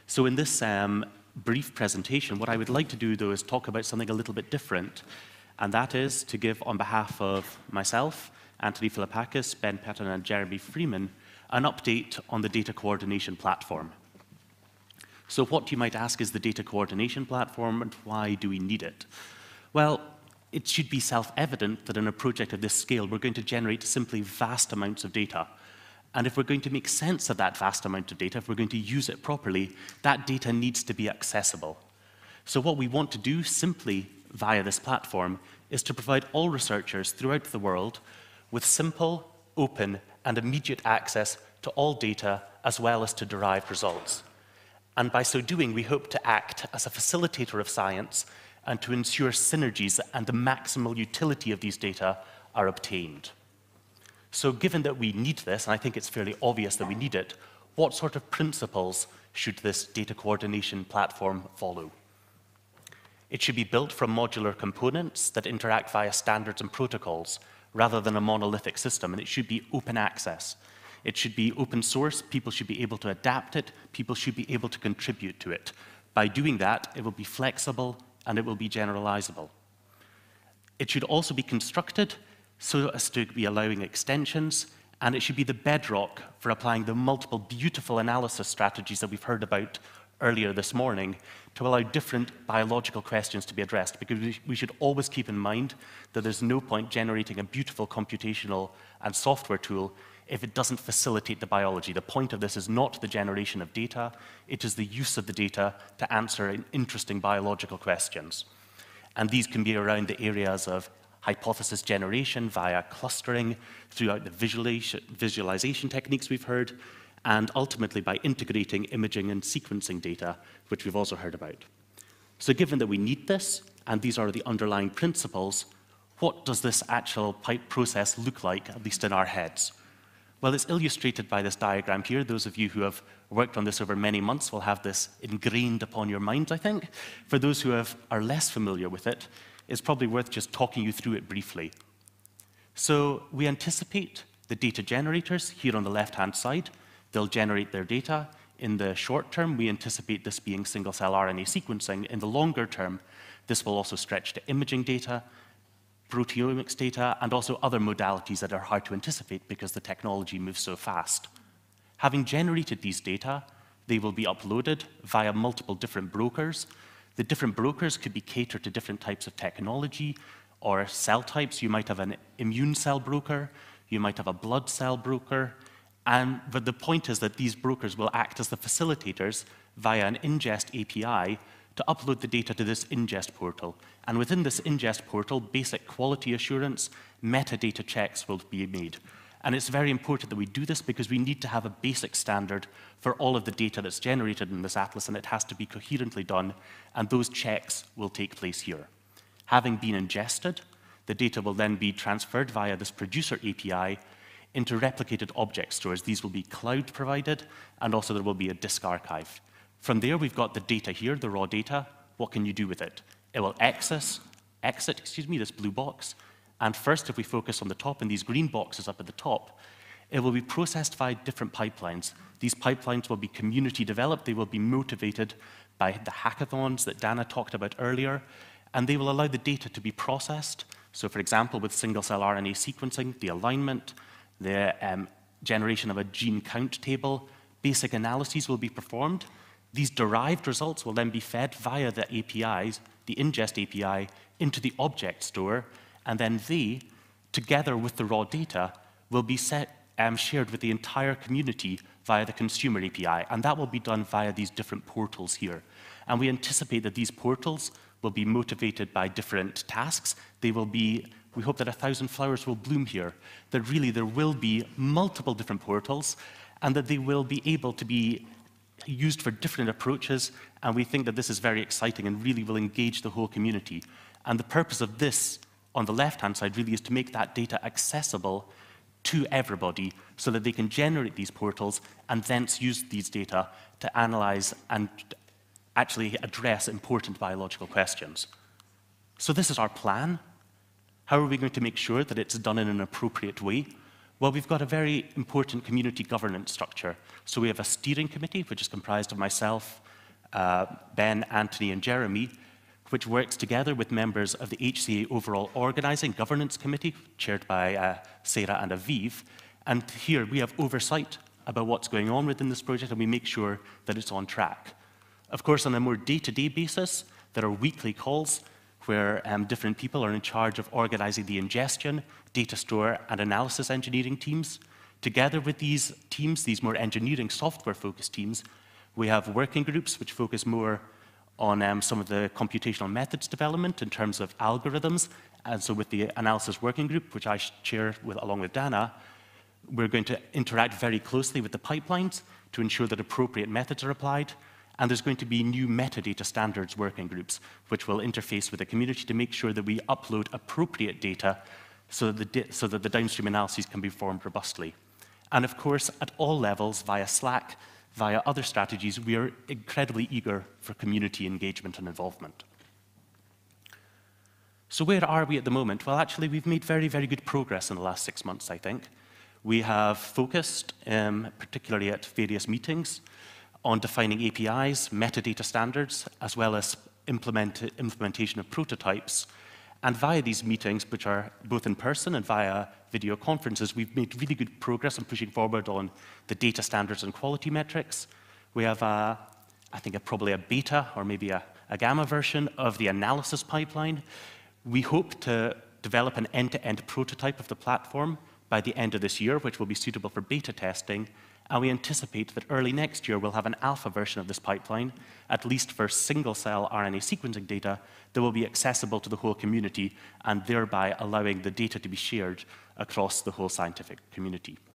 So in this brief presentation, what I would like to do, though, is talk about something a little bit different, and that is to give, on behalf of myself, Anthony Philippakis, Ben Patton, and Jeremy Freeman, an update on the data coordination platform. So what you might ask is the data coordination platform, and why do we need it? Well, it should be self-evident that in a project of this scale, we're going to generate simply vast amounts of data. And if we're going to make sense of that vast amount of data, if we're going to use it properly, that data needs to be accessible. So what we want to do simply via this platform is to provide all researchers throughout the world with simple, open, and immediate access to all data, as well as to derived results. And by so doing, we hope to act as a facilitator of science and to ensure synergies and the maximal utility of these data are obtained. So given that we need this, and I think it's fairly obvious that we need it, what sort of principles should this data coordination platform follow? It should be built from modular components that interact via standards and protocols, rather than a monolithic system, and it should be open access. It should be open source, people should be able to adapt it, people should be able to contribute to it. By doing that, it will be flexible and it will be generalizable. It should also be constructed so as to be allowing extensions, and it should be the bedrock for applying the multiple beautiful analysis strategies that we've heard about earlier this morning to allow different biological questions to be addressed, because we should always keep in mind that there's no point generating a beautiful computational and software tool if it doesn't facilitate the biology. The point of this is not the generation of data, it is the use of the data to answer interesting biological questions. And these can be around the areas of hypothesis generation via clustering, throughout the visualization techniques we've heard, and ultimately by integrating imaging and sequencing data, which we've also heard about. So given that we need this, and these are the underlying principles, what does this actual process look like, at least in our heads? Well, it's illustrated by this diagram here. Those of you who have worked on this over many months will have this ingrained upon your minds, I think. For those who are less familiar with it, it's probably worth just talking you through it briefly. So we anticipate the data generators here on the left-hand side. They'll generate their data. In the short term, we anticipate this being single-cell RNA sequencing. In the longer term, this will also stretch to imaging data, proteomics data, and also other modalities that are hard to anticipate because the technology moves so fast. Having generated these data, they will be uploaded via multiple different brokers. The different brokers could be catered to different types of technology or cell types. You might have an immune cell broker, you might have a blood cell broker, but the point is that these brokers will act as the facilitators via an ingest API to upload the data to this ingest portal. And within this ingest portal, basic quality assurance, metadata checks will be made. And it's very important that we do this because we need to have a basic standard for all of the data that's generated in this atlas, and it has to be coherently done, and those checks will take place here. Having been ingested, the data will then be transferred via this producer API into replicated object stores. These will be cloud provided, and also there will be a disk archive. From there, we've got the data here, the raw data. What can you do with it? It will exit this blue box. And first, if we focus on the top in these green boxes up at the top, it will be processed via different pipelines. These pipelines will be community developed. They will be motivated by the hackathons that Dana talked about earlier, and they will allow the data to be processed. So for example, with single-cell RNA sequencing, the alignment, the generation of a gene count table, basic analyses will be performed. These derived results will then be fed via the APIs, the ingest API, into the object store, and then they, together with the raw data, will be shared with the entire community via the consumer API, and that will be done via these different portals here. And we anticipate that these portals will be motivated by different tasks. We hope that 1,000 flowers will bloom here, that really there will be multiple different portals, and that they will be able to be used for different approaches, and we think that this is very exciting and really will engage the whole community. And the purpose of this, on the left-hand side, really is to make that data accessible to everybody so that they can generate these portals and thence use these data to analyze and actually address important biological questions. So this is our plan. How are we going to make sure that it's done in an appropriate way? Well, we've got a very important community governance structure. So we have a steering committee, which is comprised of myself, Ben, Anthony, and Jeremy, which works together with members of the HCA Overall Organising Governance Committee, chaired by Sarah and Aviv. And here we have oversight about what's going on within this project, and we make sure that it's on track. Of course, on a more day-to-day basis, there are weekly calls where different people are in charge of organising the ingestion, data store, and analysis engineering teams. Together with these teams, these more engineering software-focused teams, we have working groups which focus more on some of the computational methods development in terms of algorithms. And so with the analysis working group, which I chair along with Dana, we're going to interact very closely with the pipelines to ensure that appropriate methods are applied. And there's going to be new metadata standards working groups, which will interface with the community to make sure that we upload appropriate data so that the downstream analyses can be performed robustly. And of course, at all levels, via Slack, via other strategies, we are incredibly eager for community engagement and involvement. So where are we at the moment? Well, actually, we've made very, very good progress in the last 6 months, I think. We have focused, particularly at various meetings, on defining APIs, metadata standards, as well as implementation of prototypes. And via these meetings, which are both in person and via video conferences, we've made really good progress on pushing forward on the data standards and quality metrics. We have, I think, probably a beta or maybe a gamma version of the analysis pipeline. We hope to develop an end-to-end prototype of the platform by the end of this year, which will be suitable for beta testing. And we anticipate that early next year we'll have an alpha version of this pipeline, at least for single-cell RNA sequencing data, that will be accessible to the whole community and thereby allowing the data to be shared across the whole scientific community.